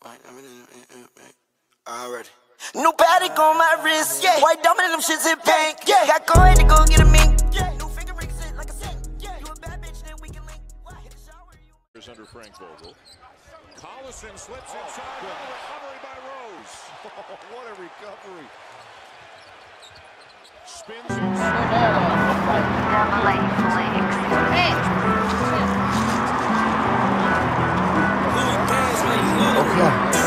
Already. New Patek on my wrist, yeah. White diamond and them shits in pink, yeah. Got coin to go get a mink, yeah. New finger ring sit like a sink, yeah. You a bad bitch, then we can link. Hit the shower, you. Under Frank Vogel. Collison slips inside. Recovery by Rose. What a recovery. Spins inside. Okay.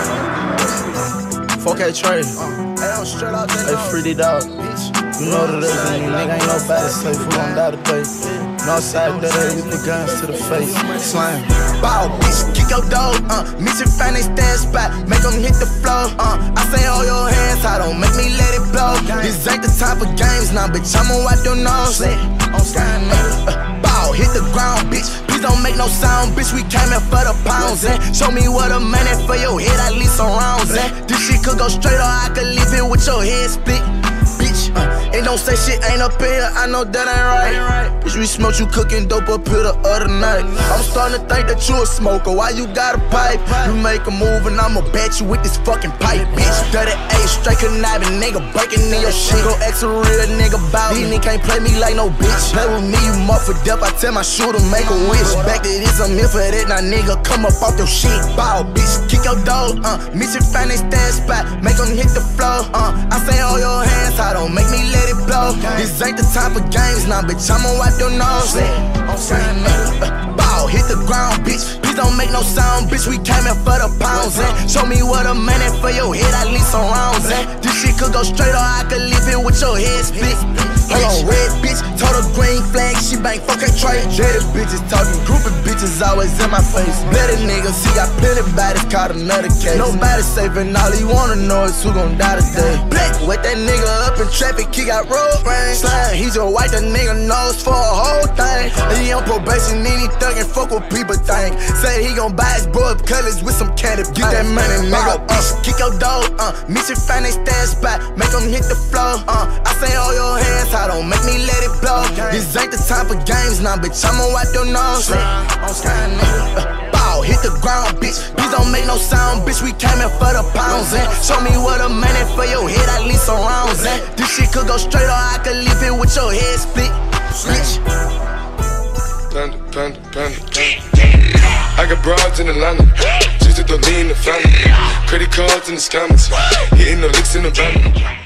4K trade. Hey, free the dog. You know what it is, and you nigga ain't nobody safe. We gon' die today. Northside that we put guns to the face. Slam. Bow, bitch, kick your dog. Mission find they stand spot. Make them hit the floor. I say hold your hands, I don't make me let it blow. This ain't the time for games now, bitch. I'ma wipe your nose. Bow, hit the ground, bitch. Please don't make no sound, bitch. We came in for the pounds, and show me what a minute for your head, at least some rounds, and this shit could go straight or I could leave it with your head split. Bitch, and don't say shit ain't up in here, I know that ain't right. Bitch, we smoked you cooking dope up here the other night. I'm starting to think that you a smoker, why you got a pipe? You make a move and I'ma bet you with this fucking pipe, bitch. 38 straight conniving, nigga breaking in your shit. Go ex a real nigga bout these niggas can't play me like no bitch. Play with me, you mark for death, I tell my shooter make a wish. Back to this, I'm here for that, now nigga come up off your shit. Bow, bitch, kick your dog, mission find they stand spot. Make them hit the floor, I say hold your hands, I don't make me let it blow. This ain't the time for games now, bitch, I'ma wipe your nose. Bow, hit the ground, bitch. Please don't make no sound, bitch. We came in for the pounds, and show me what a minute for your head, at least some rounds, and this shit could go straight or I could leave it with your head split. Hold on, red bitch, told her green flag, she bang fucking trade. Jaded bitches talking, groupie bitches always in my face. Better niggas, he got plenty bodies, caught another case. Nobody safe, and all he wanna know is who gon' die today. Black, wet that nigga up in traffic, he got road rage. Slime, he just wipe that nigga nose for a whole thing. He on probation, and he thuggin', fuck what people think. Say he gon' buy his boy colors with some candy. Get that money, nigga, kick your dog, mission find they stand spot. Make them hit the floor, I say hold your hands, I don't make me let it blow. This ain't the time for games now, bitch, I'ma wipe your nose. Bow, hit the ground, bitch. Please don't make no sound, bitch. We came in for the pounds, and show me what a minute for your head, at least some rounds, and this shit could go straight or I could leave it with your head split. Bitch. Panda. I got broads in Atlanta, just to lean the family. Credit cards in the scammers, hitting the licks in the van.